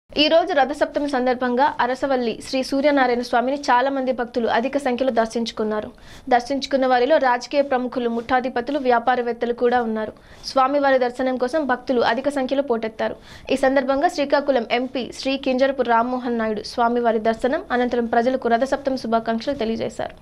ఈ రోజు రథసప్తమి సందర్భంగా అరసవల్లి శ్రీ సూర్యనారాయణ స్వామిని చాలా మంది భక్తులు అధిక సంఖ్యలో దర్శించుకున్నారు. దర్శించుకున్న వారిలో రాజకీయ ప్రముఖులు, ముఠాధిపతులు, వ్యాపారవేత్తలు కూడా ఉన్నారు. స్వామివారి దర్శనం కోసం భక్తులు అధిక సంఖ్యలో పోటెత్తారు. ఈ సందర్భంగా శ్రీకాకుళం ఎంపీ శ్రీ కింజరపు రామ్మోహన్ నాయుడు స్వామివారి దర్శనం అనంతరం ప్రజలకు రథసప్తమి శుభాకాంక్షలు తెలియజేశారు.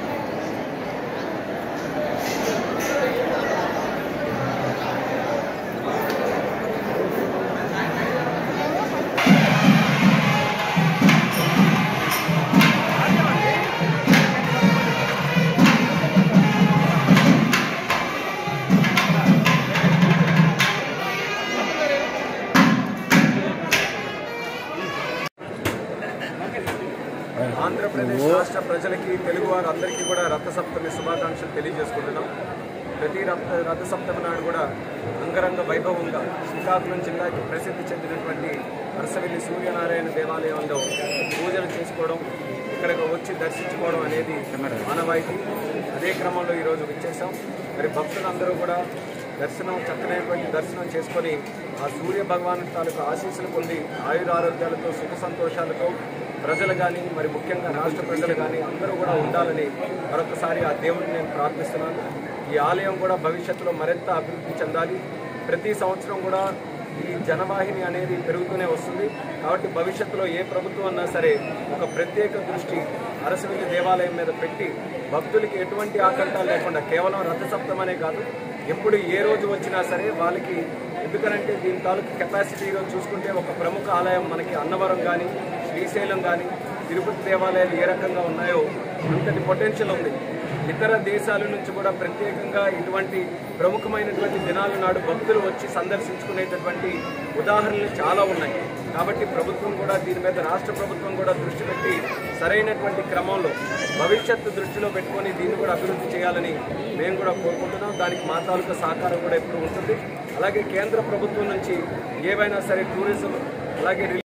ఆంధ్రప్రదేశ్ రాష్ట్ర ప్రజలకి, తెలుగు వారందరికీ కూడా రథసప్తమి శుభాకాంక్షలు తెలియజేసుకుంటున్నాం. ప్రతి రథసప్తమి నాడు కూడా అంగరంగ వైభవంగా శ్రీకాకుళం జిల్లాకి ప్రసిద్ధి చెందినటువంటి అరసవల్లి సూర్యనారాయణ దేవాలయంలో పూజలు చేసుకోవడం, ఇక్కడికి వచ్చి దర్శించుకోవడం అనేది ఆనవాయితీ. అదే క్రమంలో ఈరోజు వచ్చేసాం. మరి భక్తులందరూ కూడా చక్కనైనటువంటి దర్శనం చేసుకొని ఆ సూర్య భగవాను తాలూకు ఆశీస్సులు పొంది ఆయురారోగ్యాలతో, సుఖ సంతోషాలతో ప్రజలు కానీ, మరి ముఖ్యంగా రాష్ట్ర ప్రజలు కానీ అందరూ కూడా ఉండాలని మరొకసారి ఆ దేవుడిని నేను ప్రార్థిస్తున్నాను. ఈ ఆలయం కూడా భవిష్యత్తులో మరింత అభివృద్ధి చెందాలి. ప్రతి సంవత్సరం కూడా ఈ జనవాహిని అనేది పెరుగుతూనే వస్తుంది. కాబట్టి భవిష్యత్తులో ఏ ప్రభుత్వం అన్నా సరే ఒక ప్రత్యేక దృష్టి అరసవల్లి దేవాలయం మీద పెట్టి భక్తులకి ఎటువంటి ఆకంఠాలు లేకుండా కేవలం రథసప్తమనే కాదు, ఎప్పుడు ఏ రోజు వచ్చినా సరే వాళ్ళకి, ఎందుకనంటే దీని తాలూకు కెపాసిటీ ఈరోజు చూసుకుంటే ఒక ప్రముఖ ఆలయం మనకి అన్నవరం కానీ, శ్రీశైలం కానీ, తిరుపతి దేవాలయాలు ఏ రకంగా ఉన్నాయో అంతటి పొటెన్షియల్ ఉంది. ఇతర దేశాల నుంచి కూడా ప్రత్యేకంగా ఇటువంటి ప్రముఖమైనటువంటి దినాల నాడు భక్తులు వచ్చి సందర్శించుకునేటటువంటి ఉదాహరణలు చాలా ఉన్నాయి. కాబట్టి ప్రభుత్వం కూడా దీని మీద, రాష్ట్ర ప్రభుత్వం కూడా దృష్టి పెట్టి సరైనటువంటి క్రమంలో భవిష్యత్తు దృష్టిలో పెట్టుకొని దీన్ని కూడా అభివృద్ధి చేయాలని మేము కూడా కోరుకుంటున్నాం. దానికి మా తాలూకా సహకారం కూడా ఎప్పుడు ఉంటుంది. అలాగే కేంద్ర ప్రభుత్వం నుంచి ఏవైనా సరే టూరిజం, అలాగే